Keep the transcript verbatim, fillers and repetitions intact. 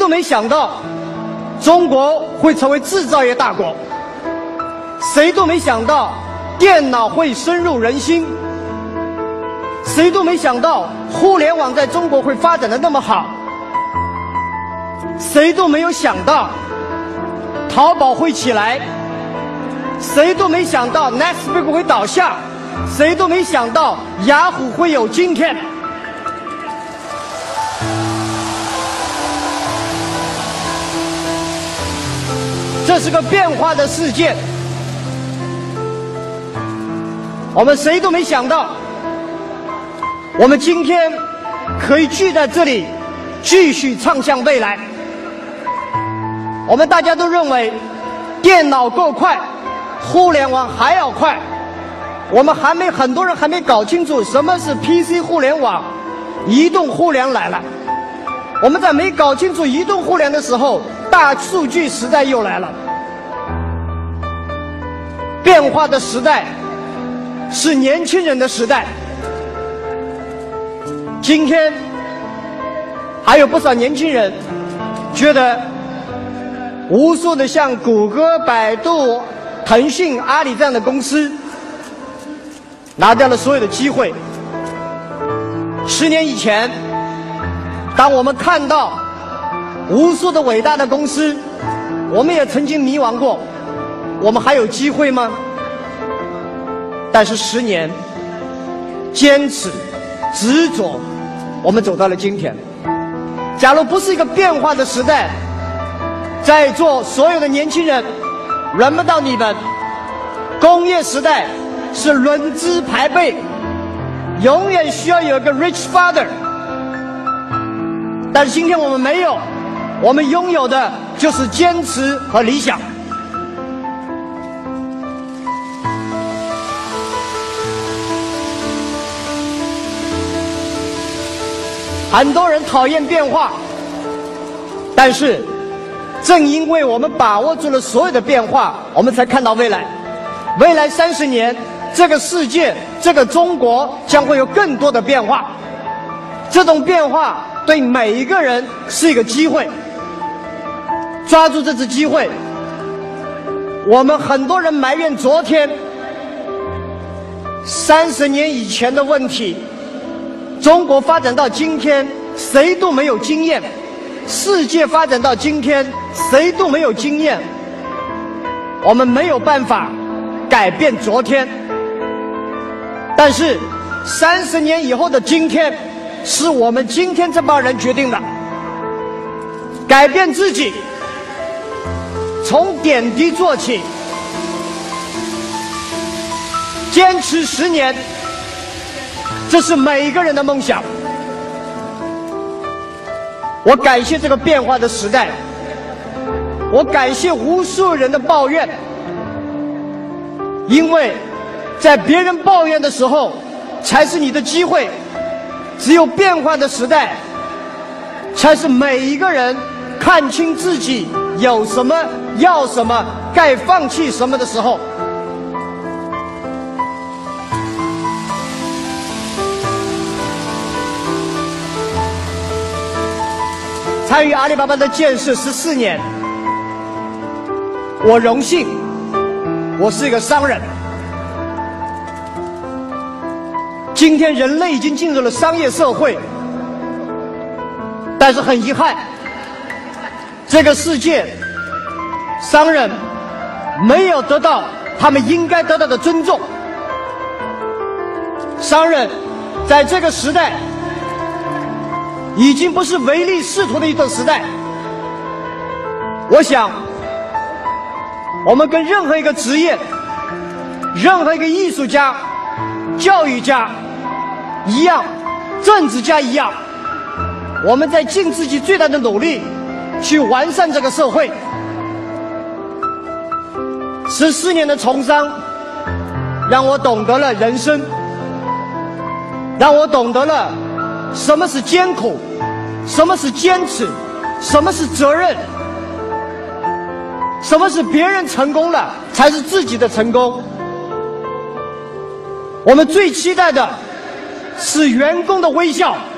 没想到中国会成为制造业大国，谁都没想到电脑会深入人心，谁都没想到互联网在中国会发展的那么好，谁都没有想到淘宝会起来，谁都没想到 Nextbig 会倒下，谁都没想到雅虎会有今天。这是个变化的世界，我们谁都没想到，我们今天可以聚在这里，继续畅向未来。我们大家都认为电脑够快，互联网还要快。我们还没很多人还没搞清楚什么是 P C 互联网，移动互联来了。我们在没搞清楚移动互联的时候，大数据时代又来了。变化的时代是年轻人的时代。今天还有不少年轻人觉得无数的像谷歌、百度、腾讯、阿里这样的公司拿掉了所有的机会。十年以前，当我们看到无数的伟大的公司，我们也曾经迷惘过，我们还有机会吗？但是十年坚持执着，我们走到了今天。假如不是一个变化的时代，在座所有的年轻人轮不到你们。工业时代是轮资排辈，永远需要有一个 rich father。但是今天我们没有，我们拥有的就是坚持和理想。很多人讨厌变化，但是正因为我们把握住了所有的变化，我们才看到未来。未来三十年，这个世界，这个中国将会有更多的变化。这种变化对每一个人是一个机会，抓住这次机会。我们很多人埋怨昨天，三十年以前的问题，中国发展到今天，谁都没有经验；世界发展到今天，谁都没有经验。我们没有办法改变昨天，但是三十年以后的今天，是我们今天这帮人决定的。改变自己，从点滴做起，坚持十年，这是每一个人的梦想。我感谢这个变化的时代，我感谢无数人的抱怨，因为在别人抱怨的时候，才是你的机会。只有变化的时代，才是每一个人看清自己有什么、要什么、该放弃什么的时候。参与阿里巴巴的建设十四年，我荣幸，我是一个商人。今天人类已经进入了商业社会，但是很遗憾，这个世界商人没有得到他们应该得到的尊重。商人在这个时代已经不是唯利是图的一个时代。我想，我们跟任何一个职业、任何一个艺术家、教育家一样，政治家一样，我们在尽自己最大的努力去完善这个社会。十四年的从商，让我懂得了人生，让我懂得了什么是艰苦，什么是坚持，什么是责任，什么是别人成功了才是自己的成功。我们最期待的是员工的微笑。